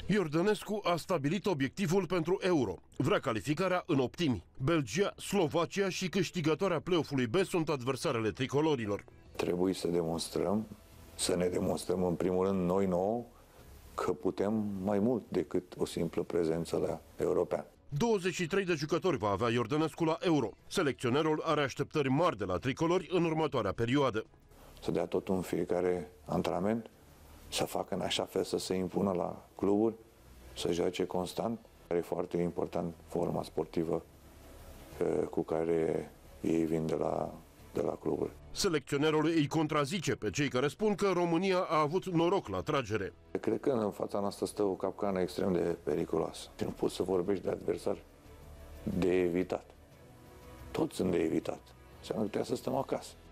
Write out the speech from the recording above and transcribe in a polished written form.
Iordănescu a stabilit obiectivul pentru Euro. Vrea calificarea în optimi. Belgia, Slovacia și câștigătoarea play-off-ului B sunt adversarele tricolorilor. Trebuie să demonstrăm, să ne demonstrăm în primul rând noi nouă că putem mai mult decât o simplă prezență la european. 23 de jucători va avea Iordănescu la Euro. Selecționerul are așteptări mari de la tricolori în următoarea perioadă. Să dea totul în fiecare antrenament, să facă în așa fel să se impună la cluburi, să joace constant. E foarte important forma sportivă cu care ei vin de la cluburi. Selecționerul îi contrazice pe cei care spun că România a avut noroc la tragere. Cred că în fața noastră stă o capcană extrem de periculoasă. Nu poți să vorbești de adversar de evitat. Toți sunt de evitat. Înseamnă că trebuie să stăm acasă.